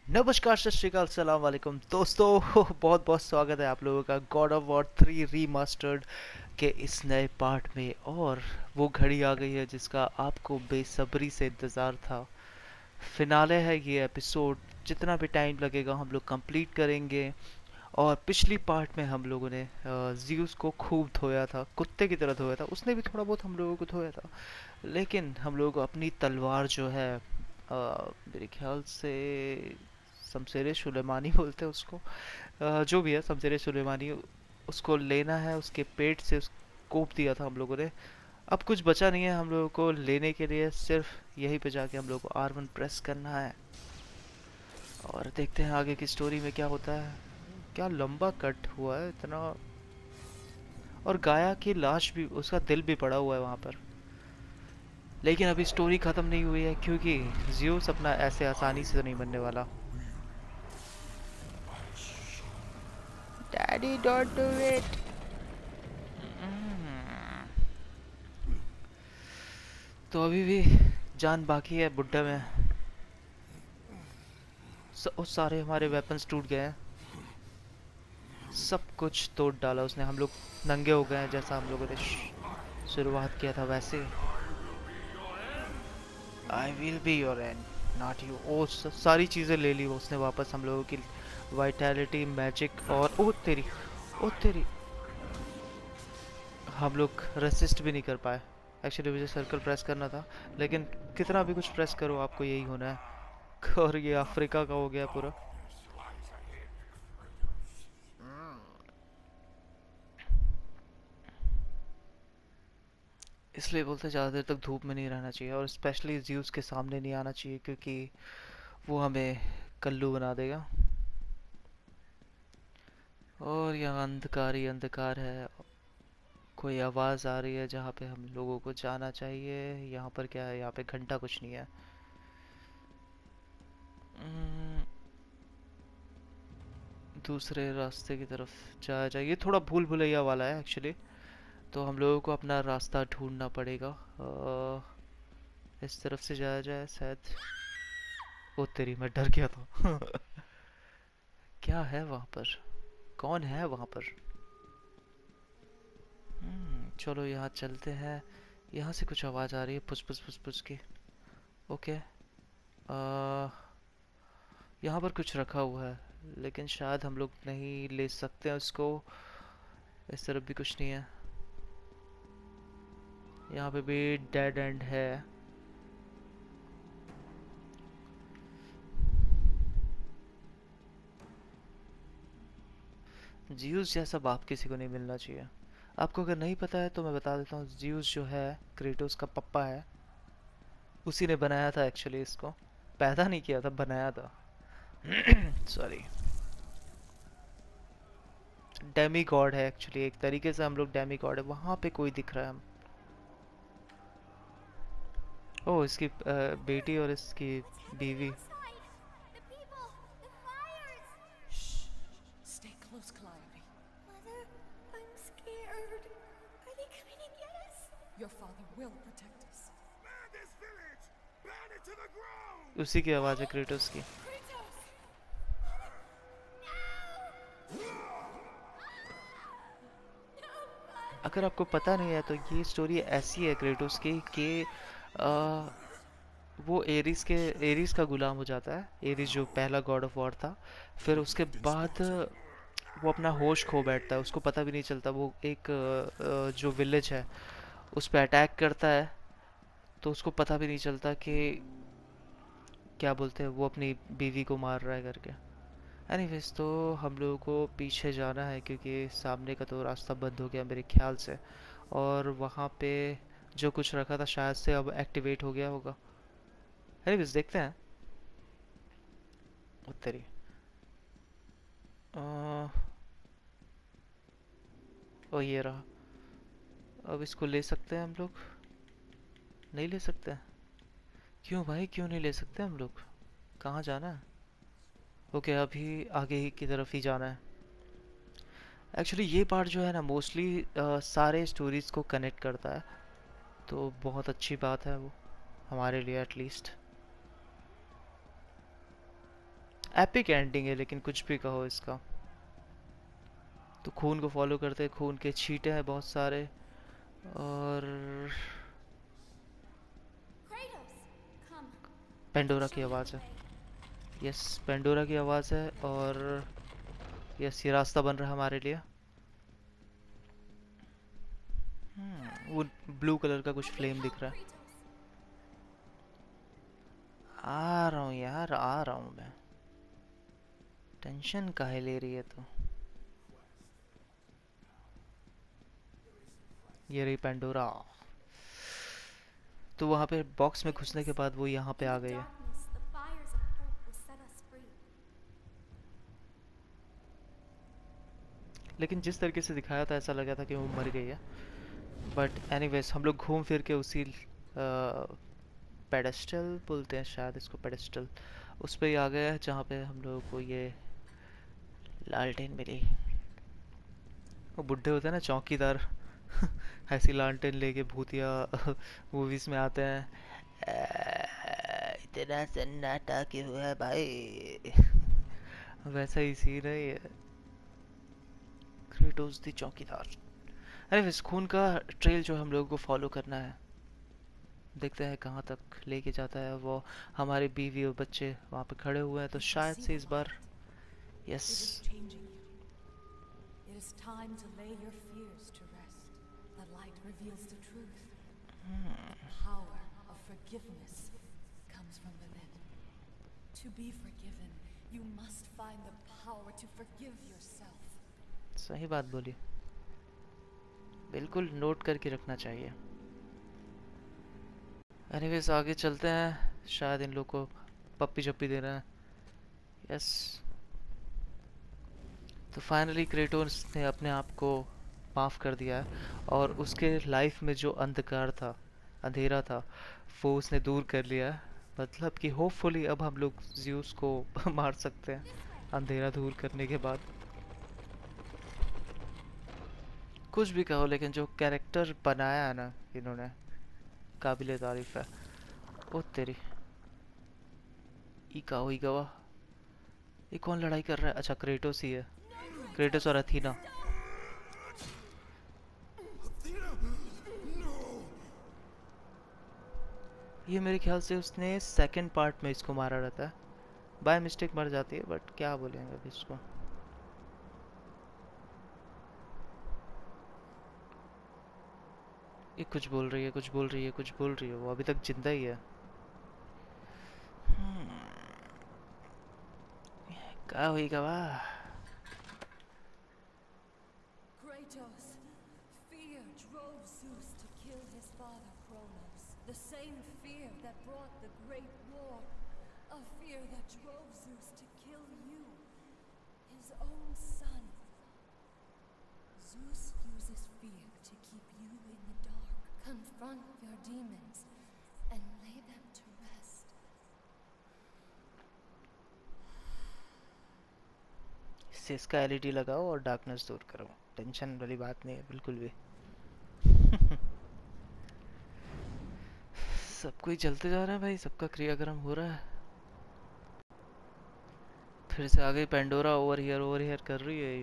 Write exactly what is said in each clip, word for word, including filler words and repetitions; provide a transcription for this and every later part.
नमस्कार, सत श्री अकाल, सलाम वालेकुम दोस्तों। बहुत बहुत स्वागत है आप लोगों का god of war three remastered के इस नए पार्ट में। और वो घड़ी आ गई है जिसका आपको बेसब्री से इंतज़ार था। फिनाले है ये एपिसोड। जितना भी टाइम लगेगा हम लोग कंप्लीट करेंगे। और पिछली पार्ट में हम लोगों ने ज़्यूस को खूब धोया था, कुत्ते की तरह धोया था। उसने भी थोड़ा बहुत हम लोगों को धोया था। लेकिन हम लोग अपनी तलवार जो है, अ, मेरे ख्याल से शमशेरे सुलेमानी बोलते हैं उसको, अ, जो भी है शमशेरे सुलेमानी, उसको लेना है। उसके पेट से उस कोप दिया था हम लोगों ने। अब कुछ बचा नहीं है हम लोगों को लेने के लिए, सिर्फ यहीं पे जाके हम लोगों को आर वन प्रेस करना है। और देखते हैं आगे की स्टोरी में क्या होता है। क्या लंबा कट हुआ है इतना। और गाया की लाश भी, उसका दिल भी पड़ा हुआ है वहां पर। लेकिन अभी स्टोरी खत्म नहीं हुई है, क्योंकि ज़्यूस अपना ऐसे आसानी से तो नहीं बनने वाला। Daddy don't do it. तो अभी भी जान बाकी है बुड्ढा में। स, ओ, सारे हमारे वेपन्स टूट गए हैं। सब कुछ तोड़ डाला उसने। हम लोग नंगे हो गए हैं, जैसा हम लोगों ने शुरुआत किया था वैसे। I will be your end, not you. ओ सारी चीज़ें ले ली उसने वापस हम लोगों की। वाइटैलिटी, मैजिक और ओ तेरी, ओ तेरी। हम लोग रेसिस्ट भी नहीं कर पाए। एक्चुअली मुझे सर्कल प्रेस करना था, लेकिन कितना भी कुछ प्रेस करो आपको यही होना है। और ये अफ्रीका का हो गया पूरा। इसलिए बोलते ज़्यादा देर तक धूप में नहीं रहना चाहिए, और स्पेशली ज़्यूस के सामने नहीं आना चाहिए, क्योंकि वो हमें कल्लू बना देगा। और यहाँ अंधकार ही अंधकार है। कोई आवाज़ आ रही है जहाँ पे हम लोगों को जाना चाहिए। यहाँ पर क्या है? यहाँ पे घंटा कुछ नहीं है। हम्म, दूसरे रास्ते की तरफ जाया जाए। ये थोड़ा भूल भुलैया वाला है एक्चुअली। तो हम लोगों को अपना रास्ता ढूंढना पड़ेगा। अ, इस तरफ से जाया जाए शायद। ओ तेरी, मैं डर गया था। क्या है वहां पर? कौन है वहां पर? हम्म, चलो यहाँ चलते हैं। यहाँ से कुछ आवाज़ आ रही है, पुस पुस पुस पुस की। ओके। आ, यहाँ पर कुछ रखा हुआ है, लेकिन शायद हम लोग नहीं ले सकते हैं उसको। इस तरफ भी कुछ नहीं है। यहाँ पे भी डेड एंड है। जीउस जैसा बाप किसी को नहीं मिलना चाहिए। आपको अगर नहीं पता है तो मैं बता देता हूँ। जीउस जो है क्रेटोस का पप्पा है। उसी ने बनाया था एक्चुअली इसको। पैदा नहीं किया था, बनाया था। सॉरी। डेमी गॉड है एक्चुअली, एक तरीके से हम लोग डेमी गॉड है। वहां पे कोई दिख रहा है हम। ओह, इसकी अ, बेटी और इसकी बीवी। The people! The fires! Shh. Stay close, Calliope. Mother, I'm scared. Are they coming to get us? Your father will protect us. Man this village! Burn it to the ground! उसी की आवाज है क्रेटोस की। Kratos! No! अगर आपको पता नहीं है तो ये स्टोरी ऐसी है क्रेटोस की कि अ, वो एरिस के एरिस का गुलाम हो जाता है। एरिस जो पहला गॉड ऑफ वॉर था। फिर उसके बाद वो अपना होश खो बैठता है, उसको पता भी नहीं चलता। वो एक अ, अ, जो विलेज है उस पर अटैक करता है। तो उसको पता भी नहीं चलता कि क्या बोलते हैं, वो अपनी बीवी को मार रहा है करके। एनीवेज, तो हम लोगों को पीछे जाना है, क्योंकि सामने का तो रास्ता बंद हो गया मेरे ख्याल से। और वहाँ पे जो कुछ रखा था शायद से अब एक्टिवेट हो गया होगा। एनीवेज, देखते हैं। उत्तरी। अ, ओ ये रहा। अब इसको ले सकते हैं हम लोग? नहीं ले सकते? क्यों भाई, क्यों नहीं ले सकते हम लोग? कहाँ जाना है? ओके, अभी आगे ही की तरफ ही जाना है। एक्चुअली ये पार्ट जो है ना, मोस्टली सारे स्टोरीज को कनेक्ट करता है। तो बहुत अच्छी बात है वो, हमारे लिए एटलीस्ट। एपिक एंडिंग है, लेकिन कुछ भी कहो इसका। तो खून को फॉलो करते हैं, खून के छींटे हैं बहुत सारे। और Kratos, come. पेंडोरा की Show them आवाज़ the है। way. यस, पेंडोरा की आवाज़ है। और यस, ये रास्ता बन रहा है हमारे लिए। हम्म, वो ब्लू कलर का I कुछ can फ्लेम help दिख रहा है। Kratos. आ रहा हूँ यार, आ रहा हूँ मैं। टेंशन काहे ले रही है तू? ये रही पेंडोरा। तो वहाँ पे बॉक्स में घुसने के Kratos, बाद वो यहाँ पे in आ the गई है। darkness, the fires of hope will set us free. लेकिन जिस तरीके से दिखाया था ऐसा लगा था कि वो मर गई है। बट एनीवेज, हम लोग घूम फिर के उसी पेडेस्टल बोलते हैं शायद इसको, पेडेस्टल उस पे ही आ गए हैं जहाँ पे हम लोगों को ये लालटेन मिली। वो बुड्ढे होते हैं ना चौकीदार, ऐसी लालटेन लेके भूतिया मूवीज में आते हैं। "आ, इतना सन्नाटा क्यों है भाई?" वैसा ही सीन है ये। क्रेटोस दी चौकीदार। अरे इस खून का ट्रेल जो हम लोगों को फॉलो करना है, देखते हैं कहाँ तक लेके जाता है वो। हमारे बीवी और बच्चे वहाँ पे खड़े हुए हैं, तो You can शायद see से the इस बार light. Yes. It is changing you. It is time to lay your fears to rest. The light reveals the truth. The power of forgiveness comes from within. To be forgiven, you must find the power to forgive yourself. सही बात बोली, बिल्कुल note करके रखना चाहिए। Anyways आगे चलते हैं, शायद इन लोग को पप्पी चप्पी दे रहे हैं। यस। तो फाइनली क्रेटोस ने अपने आप को माफ़ कर दिया है, और उसके लाइफ में जो अंधकार था, अंधेरा था, वो उसने दूर कर लिया है। मतलब कि होपफुली अब हम लोग ज़्यूस को मार सकते हैं अंधेरा दूर करने के बाद। कुछ भी कहो, लेकिन जो कैरेक्टर बनाया है ना इन्होंने, काबिले तारीफ है। ओ तेरी, ई का हो, ई गवा। ये कौन लड़ाई कर रहा है? अच्छा, क्रेटोस ही है। क्रेटोस और अथीना। Athena! No! ये मेरे ख्याल से उसने सेकंड पार्ट में इसको मारा रहता है। बाय मिस्टेक मर जाती है, बट क्या बोलेंगे अभी इसको। ये कुछ बोल रही है, कुछ बोल रही है, कुछ बोल रही है। वो अभी तक जिंदा ही है। हम्म, क्या हुई गवा? Kratos, fear drove Zeus to kill his father Kronos. The same fear that brought the Great War. A fear that drove Zeus to kill you, his own son. Zeus uses fear to keep you in the dark. Confront your demons and lay them to rest. इससे इसका LED लगाओ और darkness दूर करो। Tension वाली बात नहीं है बिल्कुल भी। सब कोई चलते जा रहा है भाई, सबका क्रियाक्रम हो रहा है। फिर से आ गई Pandora, over here over here कर रही है ये।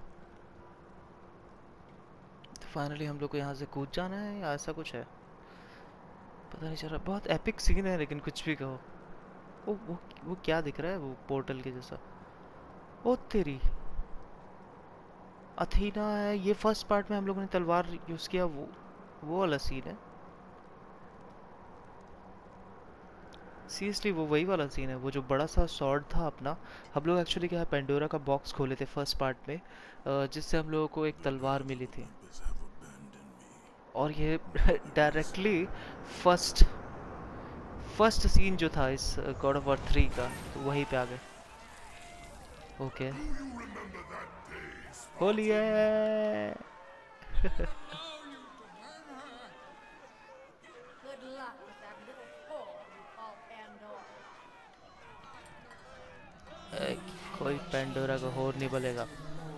तो फाइनली हम लोग को यहाँ से कूद जाना है या ऐसा कुछ है, पता नहीं चल रहा। बहुत एपिक सीन है, लेकिन कुछ भी कहो। वो वो वो क्या दिख रहा है, वो पोर्टल के जैसा। ओ तेरी, अथीना है। ये फर्स्ट पार्ट में हम लोगों ने तलवार यूज किया, वो वो वाला सीन है। सीरियसली वो वही वाला सीन है, वो जो बड़ा सा सॉर्ड था अपना। हम लोग एक्चुअली क्या है, पेंडोरा का बॉक्स खोले थे फर्स्ट पार्ट में, अ, जिससे हम लोगों को एक तलवार मिली थी। Olympus have abandoned me. और ये डायरेक्टली फर्स्ट फर्स्ट सीन जो था इस गॉड ऑफ वॉर थ्री का, तो वहीं पे आ गए। Okay, Do you remember that day, Spartan? होली है। Good luck with that little whore you call Pandora. ए, कोई पेंडोरा को होर नहीं बोलेगा।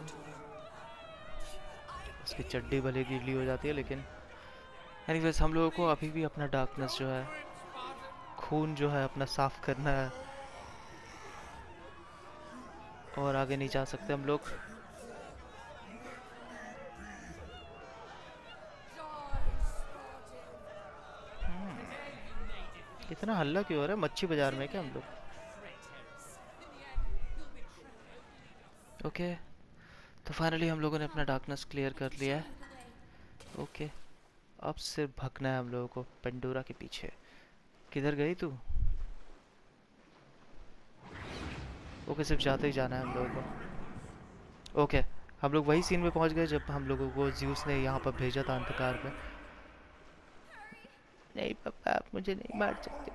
उसकी चड्डी भले गीली हो जाती है, लेकिन एनीवेज हम लोगों को अभी भी अपना डार्कनेस जो है, खून जो है अपना साफ करना है। और आगे नहीं जा सकते हम लोग। इतना हल्ला क्यों हो रहा है? मच्छी बाजार में क्या हम लोग? ओके, तो फाइनली हम लोगों ने अपना डार्कनेस क्लियर कर लिया है। ओके, अब सिर्फ भगना है हम लोगों को पेंडोरा के पीछे। किधर गई तू? ओके, सिर्फ जाते ही जाना है हम लोगों को। ओके, हम लोग वही सीन में पहुंच गए जब हम लोगों को ज़्यूस ने यहाँ पर भेजा था अंधकार में। नहीं पापा, आप मुझे नहीं मार सकते।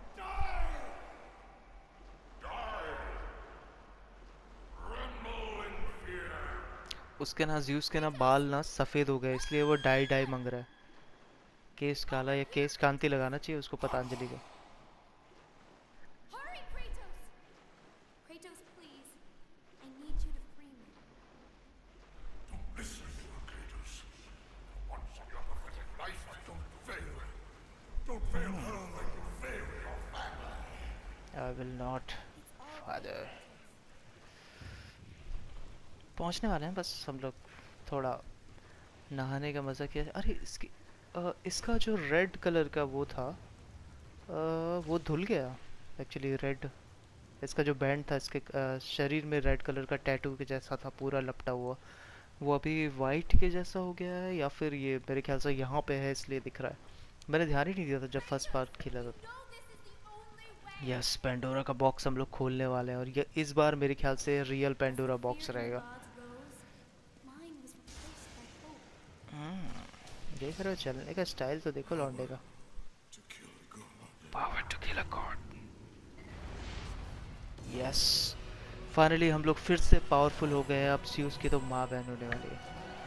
उसके ना ज़्यूस के ना बाल ना सफ़ेद हो गए, इसलिए वो डाई डाई मांग रहा है। केस काला या केस कांति लगाना चाहिए उसको पतंजलि को। Hurry, Kratos! Kratos, please. I need you to free me. Listen to her, Kratos. For once in your pathetic life, don't fail. Don't fail her like you failed your family. I will not, father. पहुंचने वाले हैं बस हम लोग। थोड़ा नहाने का मज़ा किया। अरे इसकी अ, इसका जो रेड कलर का वो था, अ, वो धुल गया एक्चुअली। रेड इसका जो बैंड था, इसके अ, शरीर में रेड कलर का टैटू के जैसा था पूरा लपटा हुआ, वो अभी वाइट के जैसा हो गया है, या फिर ये मेरे ख्याल से यहाँ पे है इसलिए दिख रहा है। मैंने ध्यान ही नहीं दिया था जब फर्स्ट पार्ट खेला था। No, this is the only way. Yes, Pandora का बॉक्स हम लोग खोलने वाले हैं, और ये इस बार मेरे ख्याल से रियल पेंडोरा बॉक्स Fear रहेगा। the gods rose. Mine was replaced by hope. हम्म, देख रहे हो चलने का स्टाइल तो देखो लौंडे का। To kill a god. Power to kill a god. Yes, finally हम लोग फिर से पावरफुल हो गए हैं। अब ज़्यूस की तो माँ बहन होने वाली है।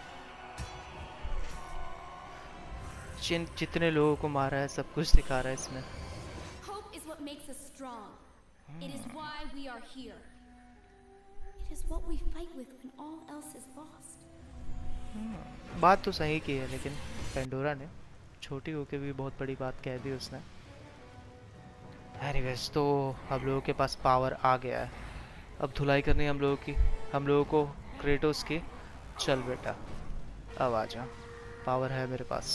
जिन जितने लोगों को मारा है सब कुछ दिखा रहा है इसमें। Hope is what makes us strong. It is why we are here. It is what we fight with when all else is lost. बात तो सही की है, लेकिन पेंडोरा ने छोटी होके भी बहुत बड़ी बात कह दी उसने। एनीवेज, तो हम लोगों के पास पावर आ गया है। अब धुलाई करनी है हम लोगों की, हम लोगों को क्रेटोस की। चल बेटा, अब आ जा, पावर है मेरे पास।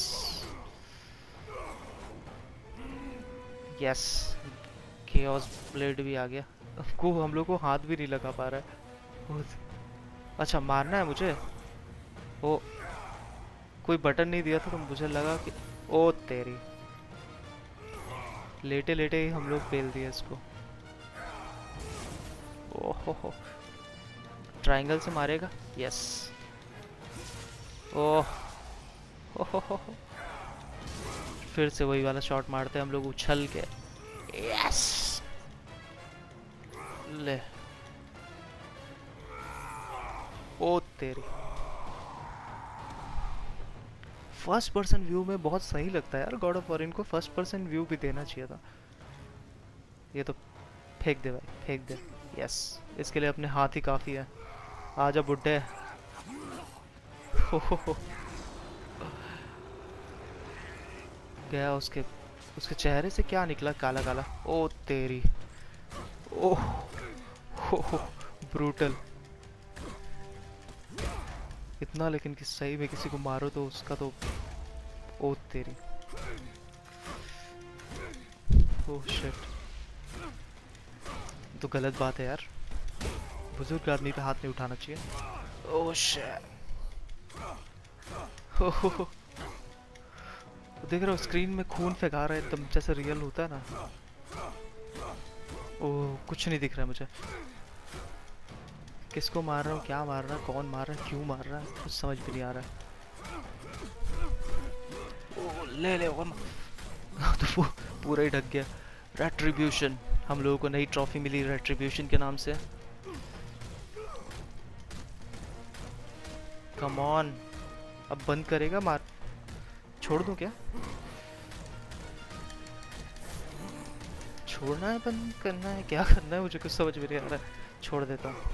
यस, केओस ब्लेड भी आ गया। को हम लोग को हाथ भी नहीं लगा पा रहा है बहुत। अच्छा, मारना है मुझे? ओ, कोई बटन नहीं दिया था तो मुझे लगा कि ओ तेरी, लेटे लेटे ही हम लोग फेल दिए इसको। ओहो हो, ट्रायंगल से मारेगा। यस, ओह हो हो हो हो। फिर से वही वाला शॉट मारते हैं हम लोग उछल के। यस, ले, ओ तेरी। फर्स्ट पर्सन व्यू में बहुत सही लगता है यार गॉड ऑफ वॉर। इनको फर्स्ट पर्सन व्यू भी देना चाहिए था। ये तो फेंक दे भाई, फेंक दे। यस, इसके लिए अपने हाथ ही काफी है। आजा बुड्ढे। हो हो हो। गया उसके उसके चेहरे से क्या निकला? काला काला। ओ तेरी, ओह हो हो, ब्रूटल इतना। लेकिन कि सही में किसी को मारो तो उसका तो ओ तेरी, ओह शिट। तो गलत बात है यार, बुजुर्ग आदमी पे हाथ नहीं उठाना चाहिए। ओह शिट, हो हो हो। देख रहे हो स्क्रीन में खून फेंका रहा है एकदम जैसे रियल होता है ना। ओह, कुछ नहीं दिख रहा है मुझे। किसको मार रहा हूँ, क्या मार रहा है, कौन मार रहा है, क्यों मार रहा है, कुछ समझ भी नहीं आ रहा है। ओह, ले ले और तो वो पूरा ही ढक गया। रेट्रिब्यूशन, हम लोगों को नई ट्रॉफी मिली रेट्रिब्यूशन के नाम से। कम ऑन, अब बंद करेगा मार? छोड़ दूं क्या? छोड़ना है, बंद करना है, क्या करना है, मुझे कुछ समझ में नहीं आ रहा है। छोड़ देता हूँ।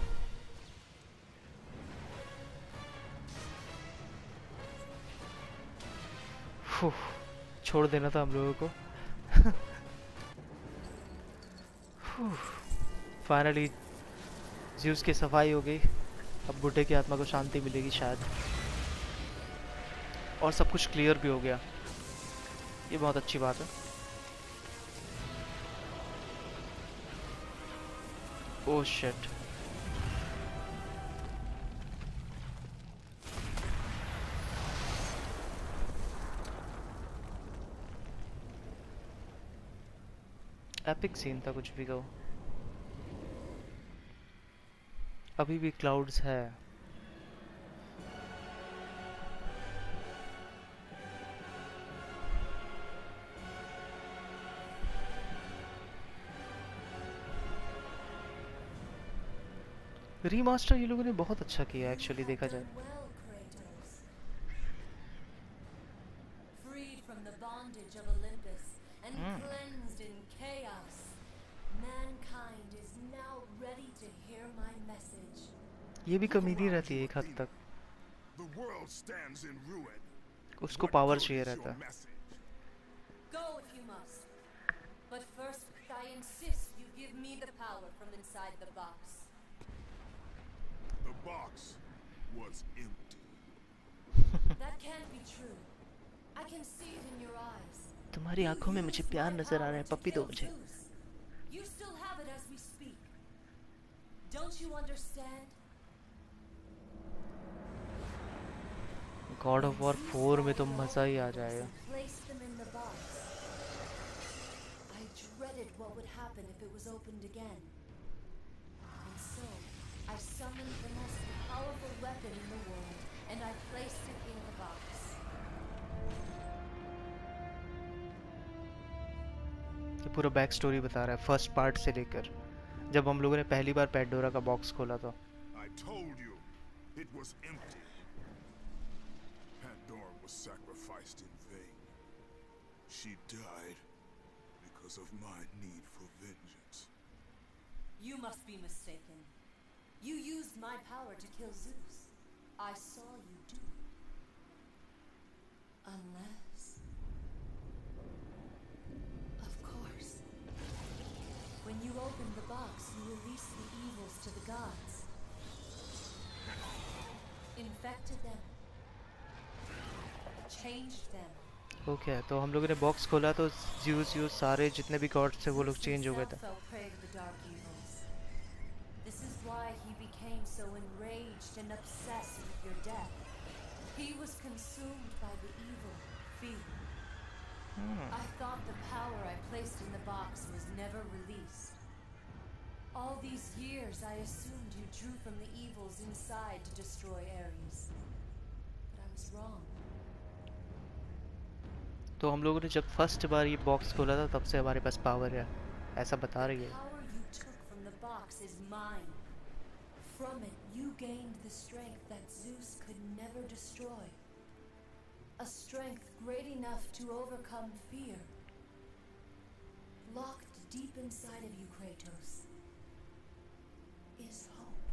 छोड़ देना था हम लोगों को। फाइनली ज़्यूस की सफाई हो गई, अब बुड्ढे की आत्मा को शांति मिलेगी शायद, और सब कुछ क्लियर भी हो गया, ये बहुत अच्छी बात है। ओह शिट, एपिक सीन था कुछ भी कहो। अभी भी क्लाउड्स है। रीमास्टर ये लोगों ने बहुत अच्छा किया एक्चुअली देखा जाए। Well, Kratos. Freed from the bondage of Olympus and cleansed in chaos, mankind is now ready to hear my message. ये भी कमी नहीं रहती है एक हद तक, The world stands in ruin. उसको What पावर good चाहिए is रहता your है। message? Go if you must. But first, I insist you give me the power from inside the box. The box was empty. That can't be true. I can see it in your eyes. तुम्हारी You आंखों में मुझे used प्यार my नजर आ रहा power है, to पप्पी दो kill मुझे। Zeus. You still have it as we speak. Don't you understand? God of war Zeus four में तो gathered all मजा ही आ the जाएगा। evils and placed them in the box. I dreaded what would happen if it was opened again. And so, I summoned the most powerful weapon in the world, and I placed it in the box. ये पूरा back story बता रहा है first part से लेकर, जब हम लोगों ने पहली बार पैंडोरा का बॉक्स खोला था। I told you, it was empty. Pandora was sacrificed in vain. She died because of my need for vengeance. You must be mistaken. You used my power to kill Zeus. I saw you do it. Unless... Of course. When you opened the box, you released the evils to the gods. Infected them. Changed them. Okay okay, तो हम लोगों ने box खोला तो Zeus use सारे जितने भी God's थे वो लोग Zeus चेंज हो गए himself थे। fell prey to the dark evils. This is why he became so enraged and obsessed with your death. He was consumed by the evil, fear. I thought the power I placed in the box was never released. All these years I assumed you drew from the evils inside to destroy Ares. But I was wrong. तो हम लोगों ने जब first बार ये box खोला था तब से हमारे पास पावर है, ऐसा बता रही The है। power you took from the box is mine. From it, you gained the strength that Zeus could never destroy. A strength great enough to overcome fear. Locked deep inside of you, Kratos, is hope.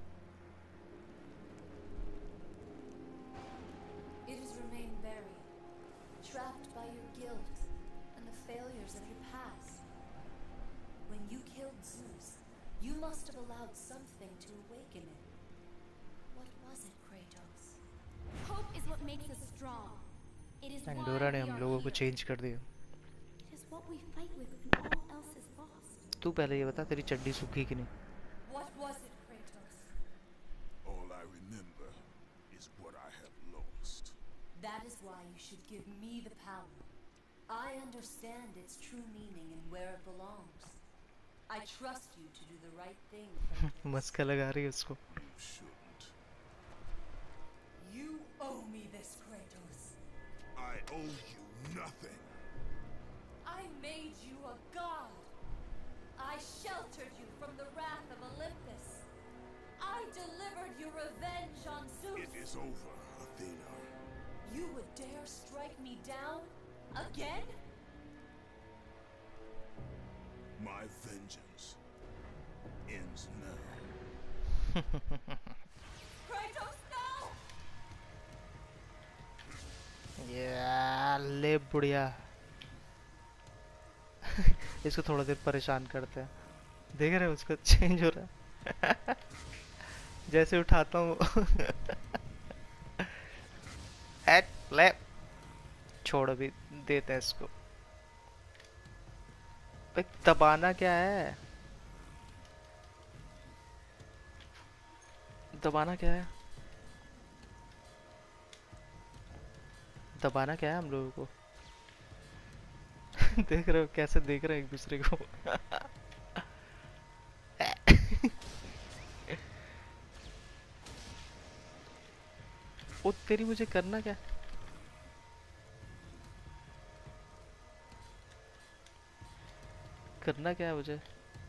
It has remained buried, trapped by your guilt and the failures of your past. When you killed Zeus, you must have allowed something to awaken it. What was it, Kratos? Hope is what makes us strong. It is why Pandora ने we हम are लोगों को here. Change कर दिया। It is what we fight with when all else is lost. तू पहले ये बता तेरी चड्डी सूखी कि नहीं? What was it, Kratos? All I remember is what I have lost. That is why you should give me the power. I understand its true meaning and where it belongs. I trust you to do the right thing, Kratos. मस्का लगा रही है उसको। You shouldn't. You owe me this, Kratos. I owe you nothing. I made you a god. I sheltered you from the wrath of Olympus. I delivered your revenge on Zeus. It is over, Athena. You would dare strike me down? Again? My vengeance ends now. Kratos, no! या ले बुढ़िया। इसको थोड़ा देर परेशान करते हैं, देख रहे हो उसको चेंज हो रहा है। जैसे उठाता हूँ एट ले, छोड़ अभी, देते हैं इसको। भाई दबाना क्या है, दबाना क्या है, दबाना क्या है हम लोगों को। देख रहे हो कैसे देख रहे हैं एक दूसरे को। ओ तेरी, मुझे करना क्या, करना क्या है मुझे।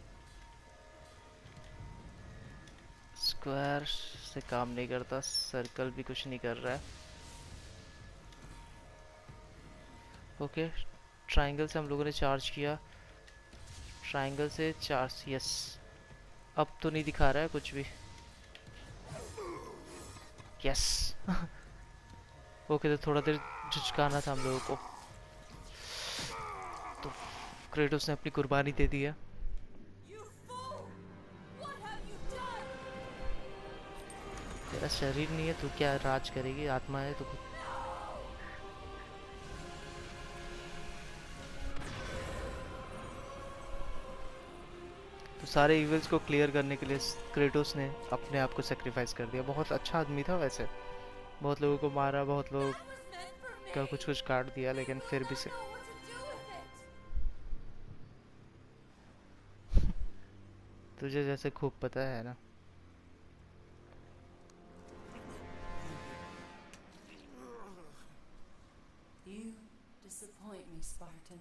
स्क्वायर से काम नहीं करता, सर्कल भी कुछ नहीं कर रहा है। ओके, ट्रायंगल से हम लोगों ने चार्ज किया, ट्रायंगल से चार्ज, यस। अब तो नहीं दिखा रहा है कुछ भी, यस। ओके, तो थोड़ा देर झुचकाना था हम लोगों को, तो क्रेटोस ने अपनी कुर्बानी दे दी है। तेरा शरीर नहीं है, तू क्या राज करेगी, आत्मा है तो। तो सारे इविल्स को क्लियर करने के लिए क्रेटोस ने अपने आप को सेक्रीफाइस कर दिया। बहुत अच्छा आदमी था वैसे, बहुत लोगों को मारा, बहुत लोगों का कुछ कुछ काट दिया, लेकिन फिर भी से तुझे जैसे खूब पता है ना। You disappoint me, Spartan.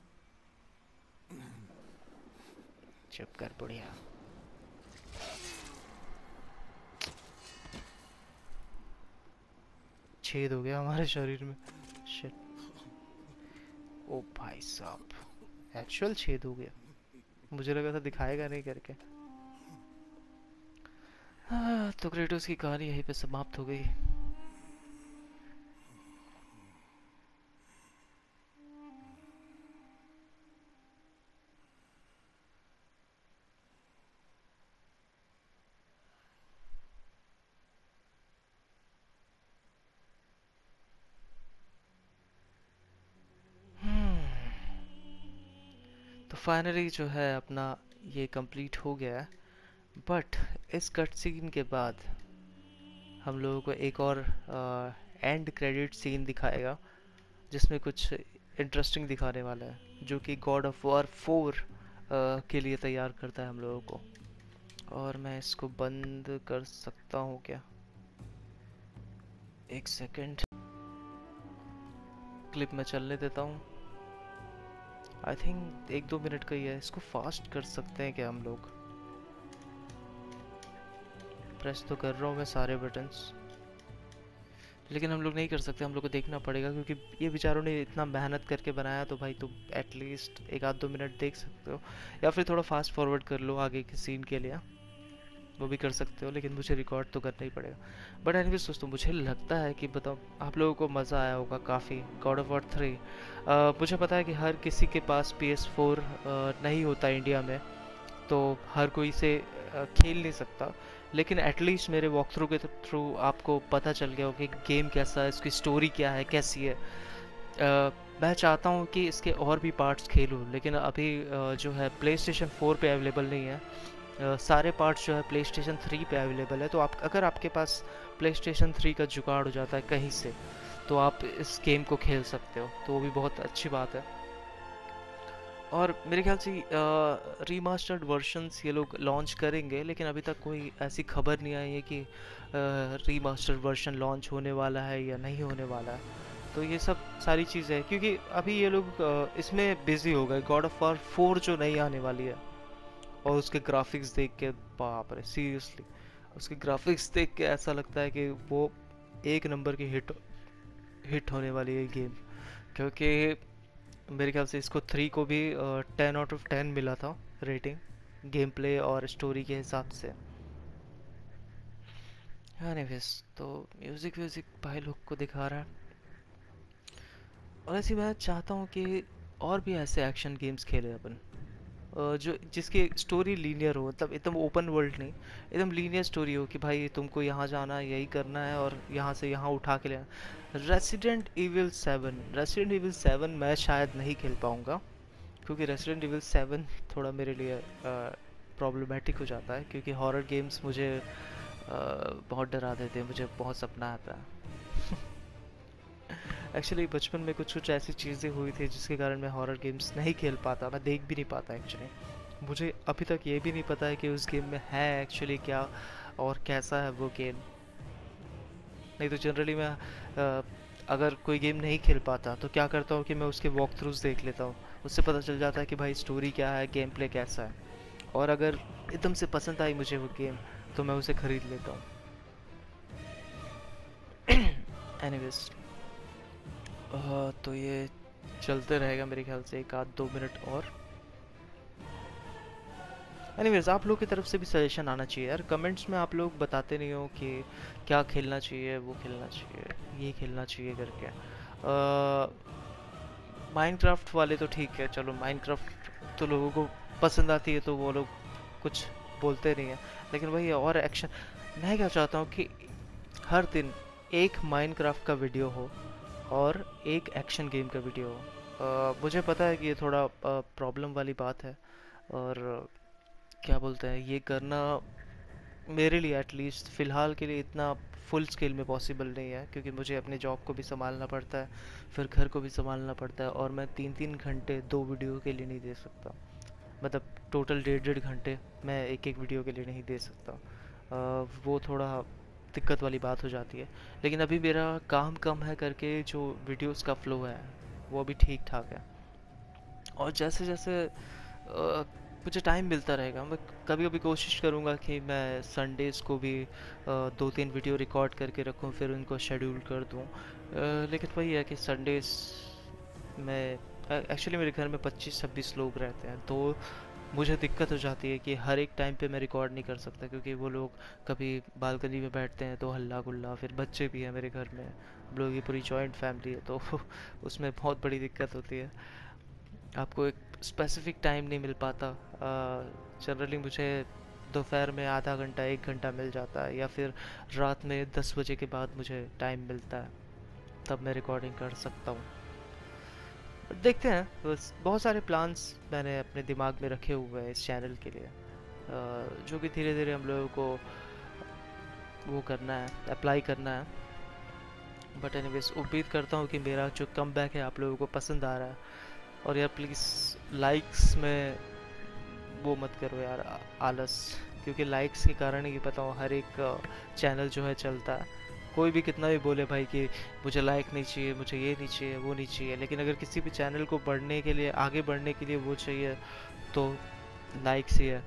चुप कर बुढ़िया। छेद हो गया हमारे शरीर में, शिट। ओ भाई साहब, एक्चुअल छेद हो गया, मुझे लगा था दिखाएगा नहीं करके। हाँ, तो क्रेटोस की कहानी यहीं पे समाप्त हो गई। तो फाइनली जो है अपना ये कंप्लीट हो गया है। बट इस कट सीन के बाद हम लोगों को एक और एंड क्रेडिट सीन दिखाएगा, जिसमें कुछ इंटरेस्टिंग दिखाने वाला है, जो कि गॉड ऑफ वॉर फोर के लिए तैयार करता है हम लोगों को। और मैं इसको बंद कर सकता हूँ क्या, एक सेकंड, क्लिप में चलने देता हूँ। आई थिंक एक दो मिनट का ही है, इसको फास्ट कर सकते हैं क्या हम लोग। प्रेस तो कर रहा हूँ मैं सारे बटन्स, लेकिन हम लोग नहीं कर सकते, हम लोग को देखना पड़ेगा, क्योंकि ये बेचारों ने इतना मेहनत करके बनाया, तो भाई तुम एटलीस्ट एक आध दो मिनट देख सकते हो, या फिर थोड़ा फास्ट फॉरवर्ड कर लो आगे के सीन के लिए, वो भी कर सकते हो, लेकिन मुझे रिकॉर्ड तो करना ही पड़ेगा। बट एनीवेज दोस्तों, मुझे लगता है कि बताओ आप लोगों को मज़ा आया होगा काफ़ी गॉड ऑफ वॉर थ्री। मुझे पता है कि हर किसी के पास पी एस फोर नहीं होता इंडिया में, तो हर कोई से अ, खेल नहीं सकता, लेकिन एटलीस्ट मेरे वॉक थ्रू के थ्रू आपको पता चल गया होगा कि गेम कैसा है, इसकी स्टोरी क्या है, कैसी है। अ, मैं चाहता हूँ कि इसके और भी पार्ट्स खेलूँ, लेकिन अभी अ, जो है प्ले स्टेशन फोर पे अवेलेबल नहीं है। अ, सारे पार्ट्स जो है प्ले स्टेशन थ्री पे अवेलेबल है, तो आप अगर आपके पास प्ले स्टेशन थ्री का जुगाड़ हो जाता है कहीं से, तो आप इस गेम को खेल सकते हो, तो वो भी बहुत अच्छी बात है। और मेरे ख्याल से रीमास्टर्ड वर्जन्स ये लोग लॉन्च करेंगे, लेकिन अभी तक कोई ऐसी खबर नहीं आई है कि रीमास्टर्ड वर्जन लॉन्च होने वाला है या नहीं होने वाला है। तो ये सब सारी चीज़ें हैं, क्योंकि अभी ये लोग अ, इसमें बिजी हो गए। गॉड ऑफ वॉर फोर जो नहीं आने वाली है, और उसके ग्राफिक्स देख के, बाप रे सीरियसली, उसके ग्राफिक्स देख के ऐसा लगता है कि वो एक नंबर की हिट हिट होने वाली है गेम। क्योंकि मेरे ख्याल से इसको थ्री को भी टेन आउट ऑफ टेन मिला था रेटिंग, गेम प्ले और स्टोरी के हिसाब से। एनीवेज, तो म्यूज़िक व्यूज़िक भाई लोग को दिखा रहा है, और ऐसी मैं चाहता हूँ कि और भी ऐसे एक्शन गेम्स खेले अपन, अ, जो जिसकी स्टोरी लीनियर हो, मतलब एकदम ओपन वर्ल्ड नहीं, एकदम लीनियर स्टोरी हो कि भाई तुमको यहाँ जाना है, यही करना है और यहाँ से यहाँ उठा के लेना। Resident evil seven, resident evil seven मैं शायद नहीं खेल पाऊँगा, क्योंकि रेसिडेंट इविल सेवन थोड़ा मेरे लिए प्रॉब्लमेटिक हो जाता है, क्योंकि हॉरर गेम्स मुझे अ, बहुत डरा देते हैं, मुझे बहुत सपना आता है। एक्चुअली बचपन में कुछ कुछ ऐसी चीज़ें हुई थी जिसके कारण मैं हॉरर गेम्स नहीं खेल पाता, मैं देख भी नहीं पाता एक्चुअली। मुझे अभी तक ये भी नहीं पता है कि उस गेम में है एक्चुअली क्या और कैसा है वो गेम। नहीं तो जनरली मैं अ, अगर कोई गेम नहीं खेल पाता तो क्या करता हूँ कि मैं उसके वॉक थ्रूज देख लेता हूँ, उससे पता चल जाता है कि भाई स्टोरी क्या है, गेम प्ले कैसा है, और अगर एकदम से पसंद आई मुझे वो गेम तो मैं उसे खरीद लेता हूँ। एनीवेज, तो ये चलते रहेगा मेरे ख्याल से एक आध दो मिनट और। एनीवेज, आप लोग की तरफ से भी सजेशन आना चाहिए यार, कमेंट्स में आप लोग बताते नहीं हो कि क्या खेलना चाहिए, वो खेलना चाहिए, ये खेलना चाहिए करके। माइनक्राफ्ट वाले तो ठीक है, चलो माइनक्राफ्ट तो लोगों को पसंद आती है तो वो लोग कुछ बोलते नहीं है, लेकिन वही और एक्शन, मैं क्या चाहता हूँ कि हर दिन एक माइनक्राफ्ट का वीडियो हो और एक एक्शन गेम का वीडियो हो। uh, मुझे पता है कि ये थोड़ा प्रॉब्लम uh, वाली बात है, और uh, क्या बोलते हैं, ये करना मेरे लिए एटलीस्ट फ़िलहाल के लिए इतना फुल स्केल में पॉसिबल नहीं है, क्योंकि मुझे अपने जॉब को भी संभालना पड़ता है, फिर घर को भी संभालना पड़ता है, और मैं तीन तीन घंटे दो वीडियो के लिए नहीं दे सकता, मतलब टोटल डेढ़ डेढ़ घंटे मैं एक एक वीडियो के लिए नहीं दे सकता। uh, वो थोड़ा दिक्कत वाली बात हो जाती है। लेकिन अभी मेरा काम कम है करके जो वीडियोस का फ्लो है वो अभी ठीक ठाक है, और जैसे जैसे आ, मुझे टाइम मिलता रहेगा, मैं कभी कभी कोशिश करूँगा कि मैं संडेज़ को भी आ, दो तीन वीडियो रिकॉर्ड करके रखूँ, फिर उनको शेड्यूल कर दूँ। लेकिन वही है कि संडेज़ में एक्चुअली मेरे घर में पच्चीस छब्बीस लोग रहते हैं, तो मुझे दिक्कत हो जाती है कि हर एक टाइम पे मैं रिकॉर्ड नहीं कर सकता, क्योंकि वो लोग कभी बालकनी में बैठते हैं तो हल्ला गुल्ला, फिर बच्चे भी हैं मेरे घर में, हम लोग की पूरी जॉइंट फैमिली है, तो उसमें बहुत बड़ी दिक्कत होती है। आपको एक स्पेसिफिक टाइम नहीं मिल पाता। जनरली मुझे दोपहर में आधा घंटा एक घंटा मिल जाता है, या फिर रात में दस बजे के बाद मुझे टाइम मिलता है, तब मैं रिकॉर्डिंग कर सकता हूँ। देखते हैं, बस बहुत सारे प्लान्स मैंने अपने दिमाग में रखे हुए हैं इस चैनल के लिए, जो कि धीरे धीरे हम लोगों को वो करना है, अप्लाई करना है। बट एनीवेज, उम्मीद करता हूँ कि मेरा जो कमबैक है आप लोगों को पसंद आ रहा है, और यार प्लीज़ लाइक्स में वो मत करो यार आलस, क्योंकि लाइक्स के कारण ही पता हूँ हर एक चैनल जो है चलता है। कोई भी कितना भी बोले भाई कि मुझे लाइक नहीं चाहिए, मुझे ये नहीं चाहिए, वो नहीं चाहिए, लेकिन अगर किसी भी चैनल को बढ़ने के लिए, आगे बढ़ने के लिए वो चाहिए तो लाइक्स ही है,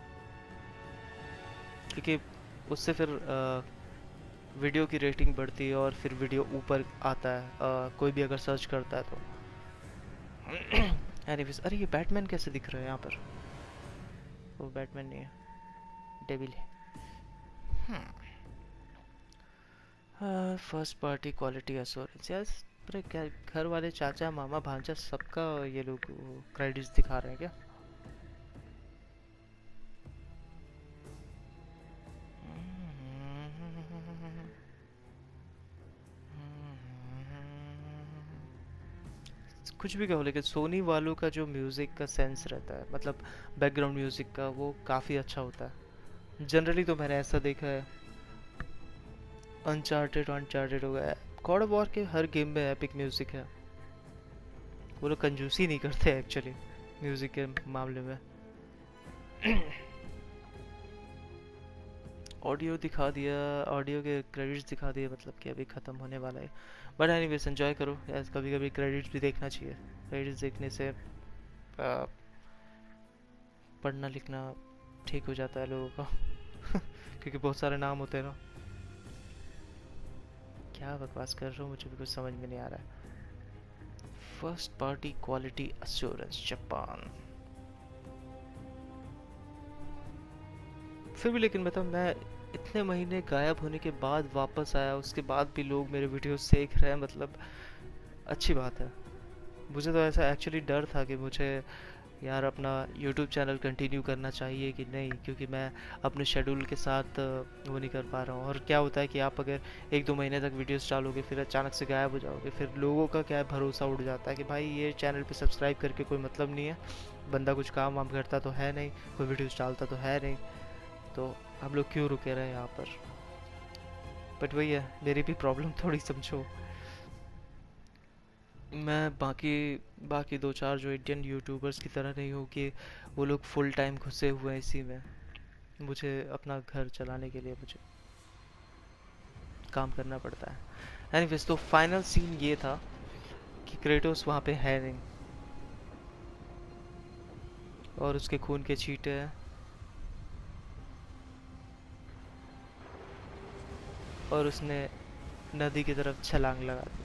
क्योंकि उससे फिर आ, वीडियो की रेटिंग बढ़ती है और फिर वीडियो ऊपर आता है, आ, कोई भी अगर सर्च करता है तो। एनीवेज, अरे ये बैटमैन कैसे दिख रहा है यहाँ पर? वो बैटमैन नहीं है, डेविल है। First party quality assurance, yes. अरे क्या घर वाले, चाचा मामा भांजा सबका ये लोग क्रेडिट्स दिखा रहे हैं क्या? कुछ भी कहो, लेकिन सोनी वालों का जो म्यूज़िक का सेंस रहता है, मतलब बैकग्राउंड म्यूज़िक का, वो काफ़ी अच्छा होता है। जनरली तो मैंने ऐसा देखा है, अनचार्टेड अनचार्टेड हो गया, गॉड ऑफ वॉर के हर गेम में एपिक म्यूज़िक है। वो लोग कंजूसी नहीं करते एक्चुअली म्यूज़िक के मामले में। ऑडियो दिखा दिया, ऑडियो के क्रेडिट्स दिखा दिए, मतलब कि अभी ख़त्म होने वाला है। बट एनीवेज, एंजॉय करो यार, कभी कभी क्रेडिट्स भी देखना चाहिए। क्रेडिट्स देखने से आ, पढ़ना लिखना ठीक हो जाता है लोगों का। क्योंकि बहुत सारे नाम होते हैं ना। क्या बकवास कर रहा हूँ, मुझे भी कुछ समझ में नहीं आ रहा है। First party quality assurance Japan, फिर भी लेकिन मतलब मैं इतने महीने गायब होने के बाद वापस आया, उसके बाद भी लोग मेरे वीडियोस देख रहे हैं, मतलब अच्छी बात है। मुझे तो ऐसा एक्चुअली डर था कि मुझे यार अपना यूट्यूब चैनल कंटिन्यू करना चाहिए कि नहीं, क्योंकि मैं अपने शेड्यूल के साथ वो नहीं कर पा रहा हूँ। और क्या होता है कि आप अगर एक दो महीने तक वीडियोस डालोगे फिर अचानक से गायब हो जाओगे, फिर लोगों का क्या है, भरोसा उड़ जाता है कि भाई ये चैनल पे सब्सक्राइब करके कोई मतलब नहीं है, बंदा कुछ काम वाम करता तो है नहीं, कोई वीडियोस डालता तो है नहीं, तो हम लोग क्यों रुके रहे यहाँ पर। बट वही है, मेरी भी प्रॉब्लम थोड़ी समझो। मैं बाकी बाकी दो चार जो इंडियन यूट्यूबर्स की तरह नहीं हूँ कि वो लोग फुल टाइम घुसे हुए हैं इसी में। मुझे अपना घर चलाने के लिए मुझे काम करना पड़ता है। एनीवेज, तो फाइनल सीन ये था कि क्रेटोस वहाँ पे है नहीं और उसके खून के छींटे हैं और उसने नदी की तरफ छलांग लगा दी।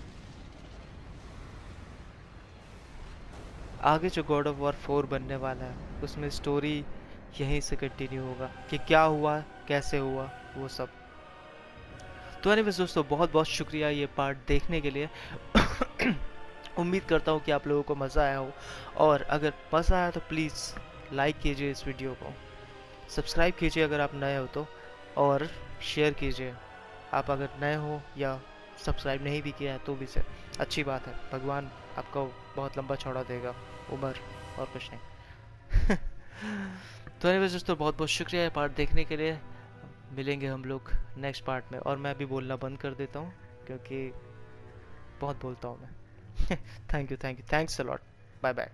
आगे जो गॉड ऑफ वॉर फोर बनने वाला है उसमें स्टोरी यहीं से कंटिन्यू होगा कि क्या हुआ, कैसे हुआ, वो सब। तो एनीवेज दोस्तों, बहुत बहुत शुक्रिया ये पार्ट देखने के लिए। उम्मीद करता हूँ कि आप लोगों को मज़ा आया हो, और अगर मज़ा आया तो प्लीज़ लाइक कीजिए इस वीडियो को, सब्सक्राइब कीजिए अगर आप नए हो तो, और शेयर कीजिए। आप अगर नए हो या सब्सक्राइब नहीं भी किया है तो भी से अच्छी बात है, भगवान आपको बहुत लंबा चौड़ा देगा, उम्र और कुछ नहीं। तो एनीवेज दोस्तों, बहुत बहुत शुक्रिया ये पार्ट देखने के लिए। मिलेंगे हम लोग नेक्स्ट पार्ट में, और मैं भी बोलना बंद कर देता हूँ क्योंकि बहुत बोलता हूँ मैं। Thank you thank you thanks a lot, bye bye.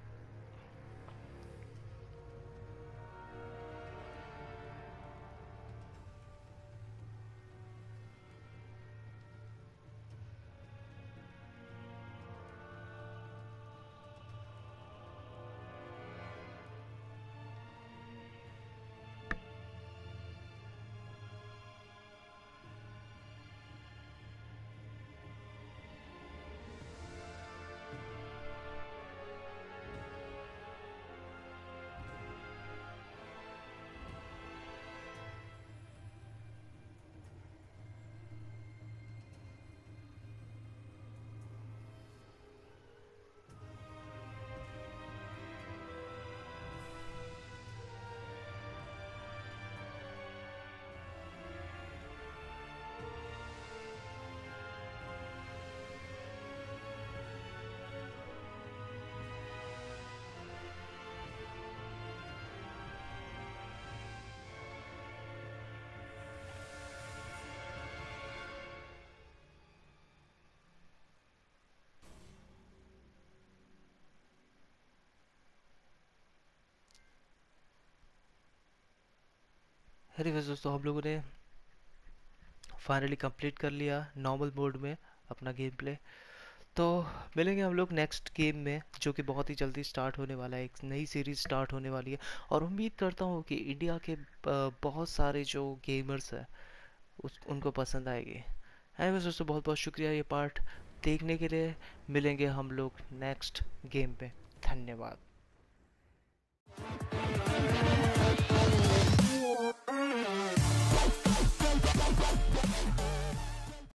Anyways दोस्तों, हम लोगों ने फाइनली कंप्लीट कर लिया नॉर्मल मोड में अपना गेम प्ले। तो मिलेंगे हम लोग नेक्स्ट गेम में, जो कि बहुत ही जल्दी स्टार्ट होने वाला है, एक नई सीरीज स्टार्ट होने वाली है। और उम्मीद करता हूँ कि इंडिया के ब- बहुत सारे जो गेमर्स हैं उस उनको पसंद आएगी। एनीवेज दोस्तों, बहुत बहुत शुक्रिया ये पार्ट देखने के लिए। मिलेंगे हम लोग नेक्स्ट गेम पे। धन्यवाद।